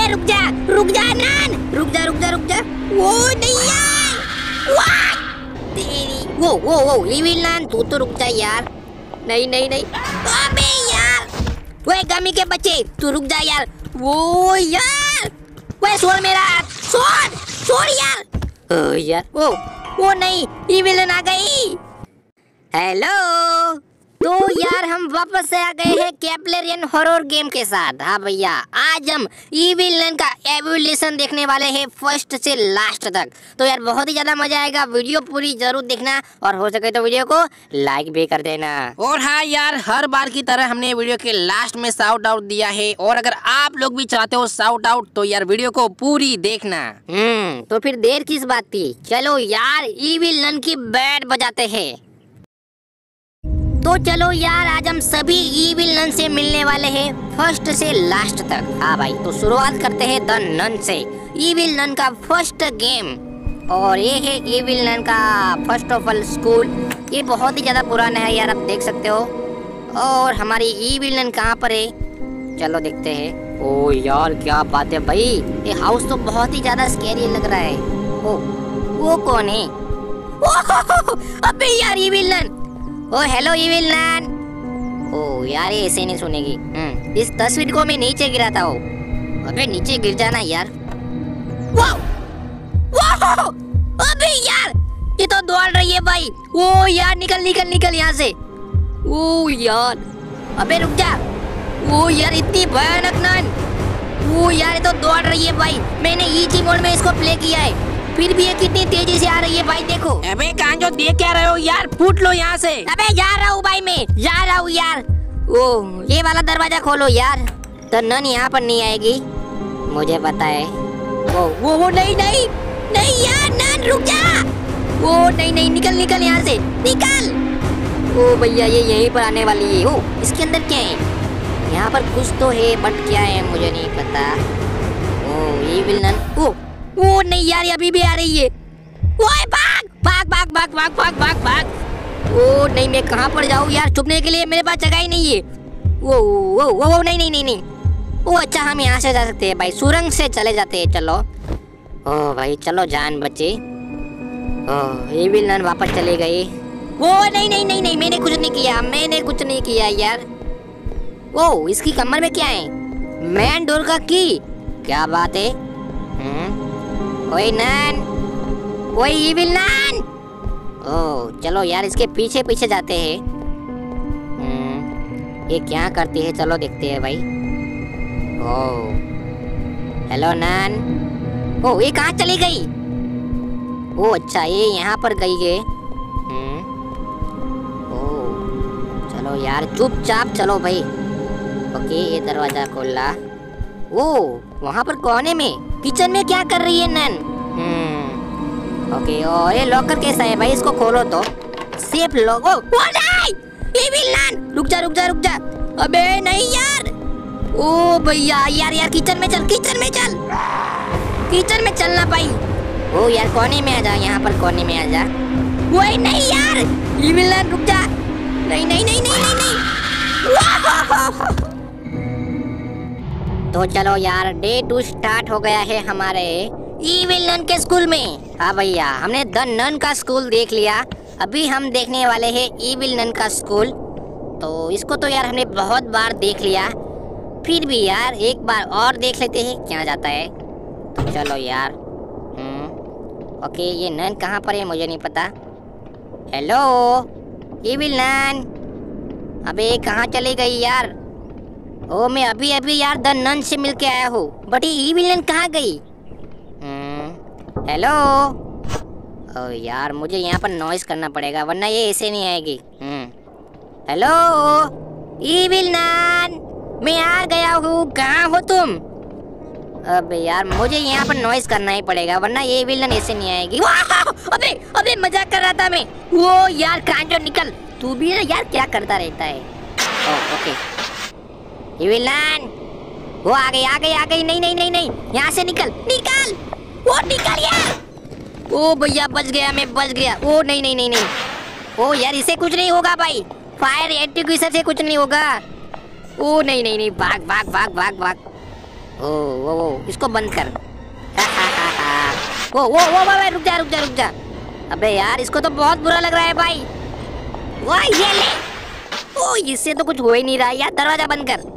रुक जा नान, रुक जा। वो नहीं यार, तेरी वो इविल नान, तू तो रुक जा यार। नहीं। अबे यार, वो गमी के बच्चे, तू रुक जा यार। वो यार, वो छोड़ मेरा हाथ, छोड़ यार। यार वो नहीं, इविल नान आ गई। हेलो, तो यार हम वापस से आ गए हैं कैप्लेरियन हॉरर गेम के साथ। हाँ भैया, आज हम इविल नन का एवोल्यूशन देखने वाले हैं फर्स्ट से लास्ट तक। तो यार बहुत ही ज्यादा मजा आएगा, वीडियो पूरी जरूर देखना और हो सके तो वीडियो को लाइक भी कर देना। और हाँ यार, हर बार की तरह हमने वीडियो के लास्ट में शाउट आउट दिया है, और अगर आप लोग भी चाहते हो शाउट आउट तो यार वीडियो को पूरी देखना। तो फिर देर किस बात की, चलो यार इविल नन की बैंड बजाते हैं। तो चलो यार, आज हम सभी इविल नन से मिलने वाले हैं फर्स्ट से लास्ट तक। हाँ भाई, तो शुरुआत करते हैं द नन से, इविल नन का फर्स्ट गेम। और ये है इविल नन का फर्स्ट ऑफ ऑल स्कूल। ये बहुत ही ज्यादा पुराना है यार, आप देख सकते हो। और हमारी इविल नन कहाँ पर है, चलो देखते हैं। ओ यार क्या बात है भाई, ये हाउस तो बहुत ही ज्यादा स्कैरी लग रहा है। ओ वो कौन है? अबे यार evil nun. Oh hello evil nun. ओ यार ये ऐसे नहीं सुनेगी। इस तस्वीर को मैं नीचे गिरा था। अबे नीचे गिर जाना यार। वाह अबे यार, ये तो दौड़ रही है भाई। ओ यार निकल यहाँ से। ओ यार, अबे रुक जा। ओ यार इतनी भयानक नन। ओ यार ये तो दौड़ रही है भाई। मैंने ईजी मोड में इसको प्ले किया है, फिर भी ये कितनी तेजी से आ रही है भाई, देखो। अबे कांजो, देख क्या रहे हो यार, फूट लो यहाँ से। अबे जा रहा हूँ भाई, मैं जा रहा हूँ यार। ओ ये वाला दरवाजा खोलो यार, तो नन यहाँ पर नहीं आएगी, मुझे पता है। वो नहीं यार, नन रुक जा। वो नहीं, निकल यहाँ से, निकल। ओ भैया ये यहीं पर आने वाली है। ओ इसके अंदर क्या है? यहाँ पर कुछ तो है, बट क्या है मुझे नहीं पता। Oh evil nun. वो नहीं यार, अभी भी आ रही है। ओए भाग। ओ नहीं, मैं कहाँ पर जाऊँ यार, छुपने के लिए मेरे पास जगह ही नहीं है। वो नहीं। ओ अच्छा, हम यहाँ से जा सकते हैं भाई, सुरंग से चले जाते हैं। चलो ओ भाई चलो, जान बचे। ओ इविल नन वापस चली गई। वो नहीं, मैंने कुछ नहीं किया यार। ओ इसकी कमर में क्या है? मैन डोर का की, क्या बात है? ओए नन, ओए इविल नन। ओ चलो यार, इसके पीछे जाते हैं। ये क्या करती है, चलो देखते हैं भाई। ओ हेलो नन। ओ ये कहाँ चली गई? ओ अच्छा, ये यहाँ पर गई है। ओ चलो यार, चुपचाप चलो भाई। ओके, ये दरवाजा खोला। ओ वहाँ पर कोने में किचन में क्या कर रही है नन? ओके, और ये लॉकर कैसा है भाई, इसको खोलो तो। Safe lock. ओ नहीं, इविल नन, रुक जा। अबे नहीं यार। ओ भैया यार, किचन में चलना भाई। ओ यार कोने में आ जा, यहाँ पर कोने में आ जा। वो नहीं यार, इविल नन रुक जा। नहीं। तो चलो यार, डे 2 स्टार्ट हो गया है हमारे इविल नन के स्कूल में। हाँ भैया, हमने द नन का स्कूल देख लिया, अभी हम देखने वाले हैं इविल नन का स्कूल। तो इसको तो यार हमने बहुत बार देख लिया, फिर भी यार एक बार और देख लेते हैं क्या जाता है। तो चलो यार। ओके, ये नन कहाँ पर है मुझे नहीं पता। हेलो इविल नन, अबे कहाँ चली गई यार? ओ मैं अभी यार द नन से मिल के आया हूँ, बट ये इविल नन कहाँ गई? हेलो। ओ यार, मुझे यहाँ पर नॉइस करना पड़ेगा वरना ये ऐसे नहीं आएगी। हेलो इविल नन, मैं आ गया हूँ, कहाँ हो तुम? अबे यार, मुझे यहाँ पर नॉइस करना ही पड़ेगा वरना ये इविल नन ऐसे नहीं आएगी। अबे मजाक कर रहा था मैं। वो यार कांजो निकल, तू भी ना यार क्या करता रहता है। ओके इविल नन, वो आ गई। नहीं, यहाँ से निकल। वो निकल यार। ओ भैया बच गया। ओ नहीं। ओ यार, इसे कुछ नहीं होगा भाई, फायर एंटीग्यूसर से कुछ नहीं होगा। ओ नहीं, भाग। ओ इसको बंद कर। वो भाई रुक जा। अबे यार इसको तो बहुत बुरा लग रहा है भाई। वाह ये ले। ओ इससे तो कुछ हो ही नहीं रहा यार, दरवाजा बंद कर।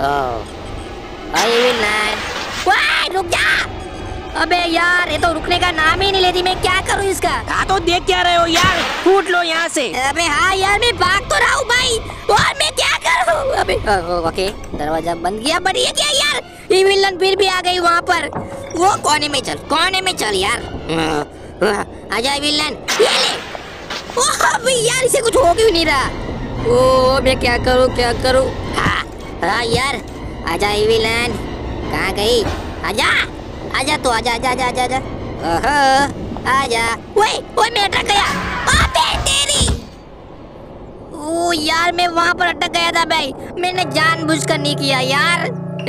वाह रुक जा। अबे यार ये तो रुकने का नाम ही नहीं लेती, मैं क्या करूं इसका। हाँ तो देख क्या रहे हो यार, फूट लो यहाँ से। अबे हाँ यार मैं भाग तो रहा हूँ भाई, और मैं क्या करूं। अबे ओके दरवाजा बंद किया, बट ये क्या यार, ये विलन फिर भी आ गई वहाँ पर। वो कोने में चल यार। आजा विलन, ये ले। अबे यार इसे कुछ हो क्यों नहीं रहा। ओ मैं क्या करूं। हाँ यार आजा विलन, कहाँ गई। आजा तो आजा। आजा। ओए मैं अटक गया। अबे तेरी। ओ यार मैं वहाँ पर अटक गया था भाई, मैंने जानबूझकर नहीं किया यार।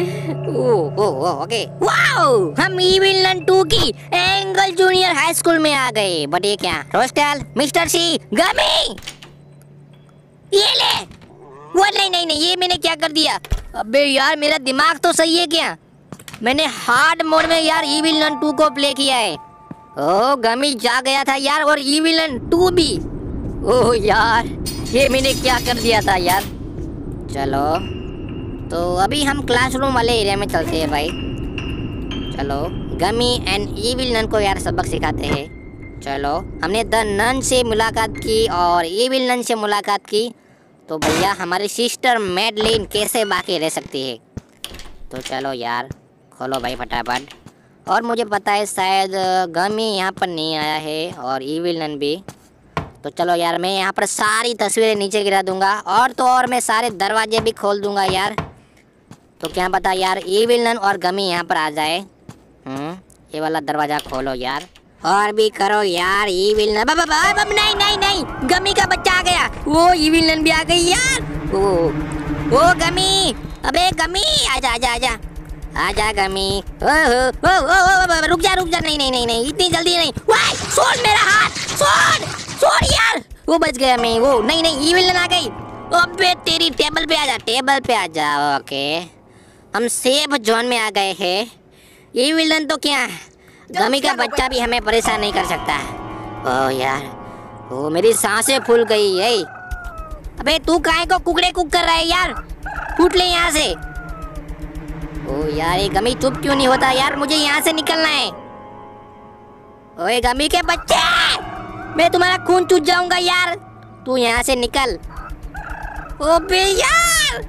ओके वाओ, हम इविलन 2 की एंगल जूनियर हाई स्कूल में आ गए। बट ये क्या, रोस्टल, मिस्टर सी, गमी, ये ले। वो नहीं ये मैंने क्या कर दिया। अबे यार मेरा दिमाग तो सही है क्या, मैंने हार्ड मोड में यार इविलन 2 को प्ले किया है। ओ गमी जा गया था यार, और इविलन 2 भी। ओह यार ये मैंने क्या कर दिया था यार। चलो तो अभी हम क्लासरूम वाले एरिया में चलते हैं भाई। चलो गमी एंड इविलन को यार सबक सिखाते हैं। चलो हमने द नन से मुलाकात की और इविलन से मुलाकात की, तो भैया हमारी सिस्टर मैडलिन कैसे बाकी रह सकती है। तो चलो यार खोलो भाई फटाफट। और मुझे पता है शायद गमी यहाँ पर नहीं आया है और इविलन भी। तो चलो यार मैं यहाँ पर सारी तस्वीरें नीचे गिरा दूंगा, और तो और मैं सारे दरवाजे भी खोल दूंगा यार। तो क्या पता यार इविलन और गमी यहाँ पर आ जाए। ये वाला दरवाज़ा खोलो यार, और भी करो यार। इविलन नहीं, गमी का बच्चा आ गया। वो इविलन भी आ गई यार। ओ गमी, अबे गमी आजा गमी। रुक जा नहीं, इतनी जल्दी नहीं। छोड़ मेरा हाथ, छोड़ यार। वो बच गया मैं। वो नहीं इविलन आ गई। अबे तेरी टेबल पे आ जा। ओके हम सेफ जोन में आ गए हैं। इविलन तो क्या, गमी का बच्चा भी हमें परेशान नहीं कर सकता। ओह यार, ओ मेरी सांसें फूल गई है। अबे तू काहे को कुकड़े कुक कर रहा है यार, फूट ले यहाँ से। ओ यार ये गमी चुप क्यों नहीं होता यार, मुझे यहाँ से निकलना है। ओए गमी के बच्चे, मैं तुम्हारा खून चूस जाऊंगा यार, तू यहाँ से निकल। ओबे यार।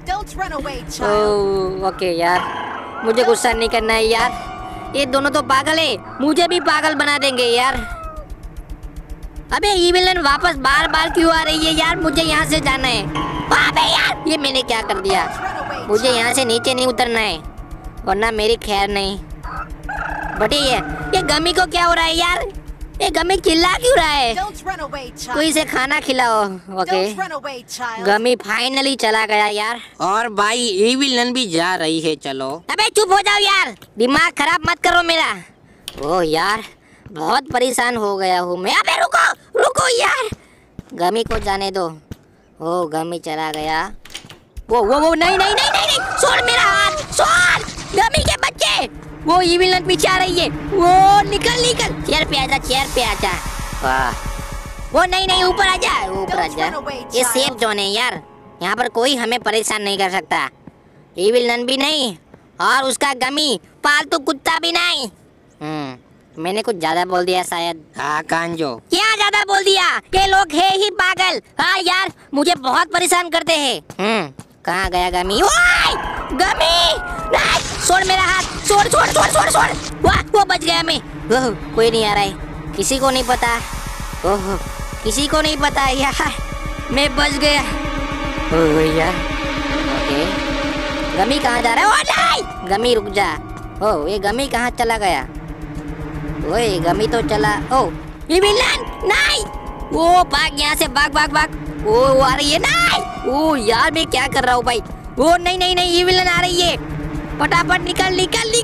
ओके यार मुझे गुस्सा नहीं करना है यार, ये दोनों तो पागल है, मुझे भी पागल बना देंगे यार। अबे इविलन वापस बार क्यों आ रही है यार, मुझे यहाँ से जाना है। अबे यार ये मैंने क्या कर दिया, मुझे यहाँ से नीचे नहीं उतरना है वरना मेरी खैर नहीं। बट ये गमी को क्या हो रहा है यार, ये गमी चिल्ला क्यों रहा है। तो इसे खाना खिलाओ। ओके गमी फाइनली चला गया यार, और भाई इविलन भी जा रही है। चलो अबे चुप हो जाओ यार, दिमाग खराब मत करो मेरा। ओह यार बहुत परेशान हो गया हूँ मैं। अबे रुको यार, गमी को जाने दो। ओ गमी चला गया। वो नहीं, छोड़ मेरा हाथ, छोड़ गमी के बच्चे। वो इविलन पीछे आ रही है। वो निकल चेयर पे आजा। वाह वो नहीं ऊपर आजा। ये सेफ जोन है यार, यहाँ पर कोई हमें परेशान नहीं कर सकता। इविलन भी नहीं और उसका गमी पालतू कुत्ता भी नहीं। मैंने कुछ ज्यादा बोल दिया शायद। हाँ कांजो, क्या ज्यादा बोल दिया, ये लोग है ही पागल। हाँ यार मुझे बहुत परेशान करते हैं। कहाँ गया गमी। गमी नहीं, छोड़ मेरा हाथ, छोड़। वाह वो बच गया मैं। कोई नहीं आ रहा है, किसी को नहीं पता। ओह किसी को नहीं पता यार, मैं बच गया। ओह यार ओके गमी कहाँ जा रहा है। ओ नहीं गमी रुक जा। ओह ये गमी कहाँ चला गया। ओए गमी तो चला। ओ इविलन नहीं, वो भाग यहाँ से, भाग। ओ आ रही है। नहीं ओ यार मैं क्या कर रहा हूँ भाई। ओ नहीं इविलन आ रही है, फटाफट निकल।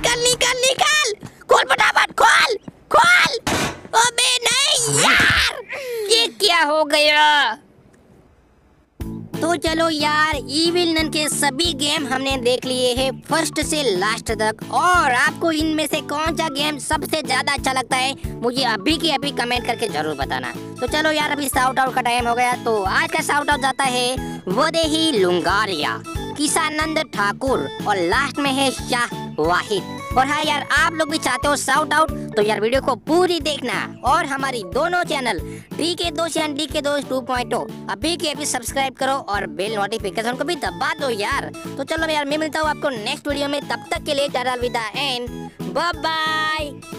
खोल फटाफट, खोल। अबे नहीं यार, ये क्या हो गया। तो तो चलो यार, इविल नन के सभी गेम हमने देख लिए हैं फर्स्ट से लास्ट तक। और आपको इनमें से कौन सा गेम सबसे ज्यादा अच्छा लगता है मुझे अभी के अभी कमेंट करके जरूर बताना। तो चलो यार, अभी शाउट आउट का टाइम हो गया, तो आज का शाउट आउट जाता है वदेही लुंगारिया, किसानंद ठाकुर और लास्ट में है शाह वाहिद। और हाँ यार, आप लोग भी चाहते हो शाउट आउट तो यार वीडियो को पूरी देखना और हमारी दोनों चैनल DK दोस्त एंड DK दोस्त 2.0 अभी के अभी सब्सक्राइब करो और बेल नोटिफिकेशन को भी दबा दो यार। तो चलो यार, मैं मिलता हूँ आपको नेक्स्ट वीडियो में, तब तक के लिए टाटा अलविदा एंड बाय बाय।